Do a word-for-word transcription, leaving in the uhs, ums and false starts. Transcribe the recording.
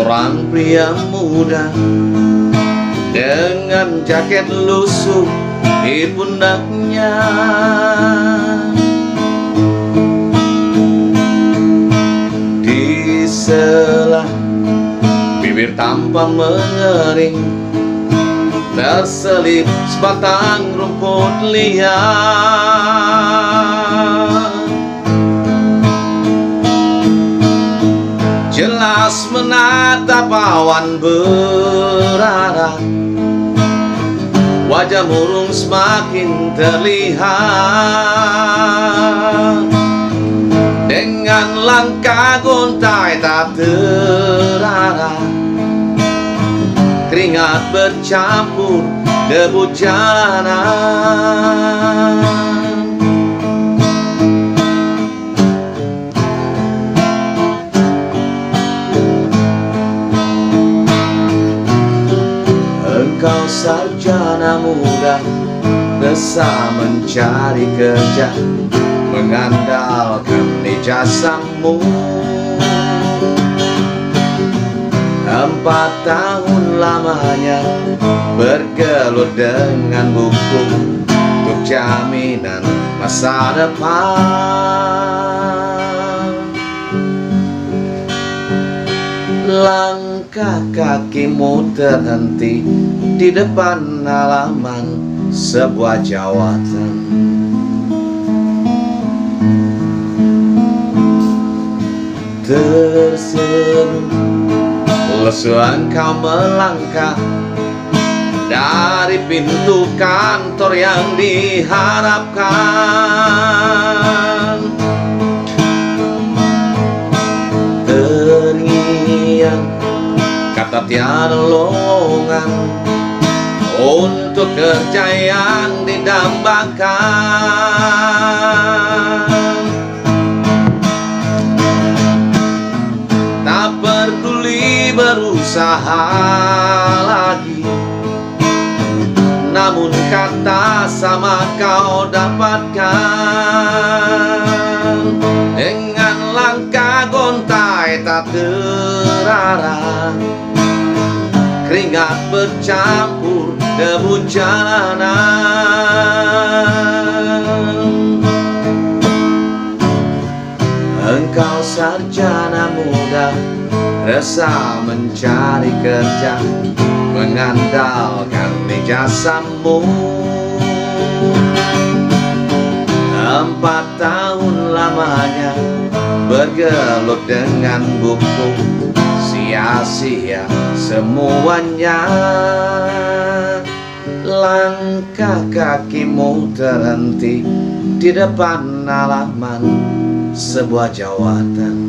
seorang pria muda dengan jaket lusuh di pundaknya. Di sela bibir tampak mengering, terselip sebatang rumput liar. Jelas menatap awan berarah, wajah murung semakin terlihat. Dengan langkah gontai tak terarah, keringat bercampur debu jalanan. Engkau sarjana muda, resah mencari kerja, mengandalkan ijazahmu. Empat tahun lamanya bergelut dengan buku untuk jaminan masa depan. Langkah kakimu terhenti di depan halaman sebuah jawatan. Tersenyum lesu engkau melangkah dari pintu kantor yang diharapkan. Terngiang kata tiada lowongan untuk kerja yang didambakan. Tak peduli berusaha lagi, namun kata sama kau dapatkan. Dengan langkah gontai tak terarah, keringat bercampur debu jalanan. Engkau sarjana muda, resah mencari kerja, mengandalkan ijazahmu. Empat tahun lamanya bergelut dengan buku, sia-sia semuanya. Langkah kakimu terhenti di depan halaman sebuah jawatan.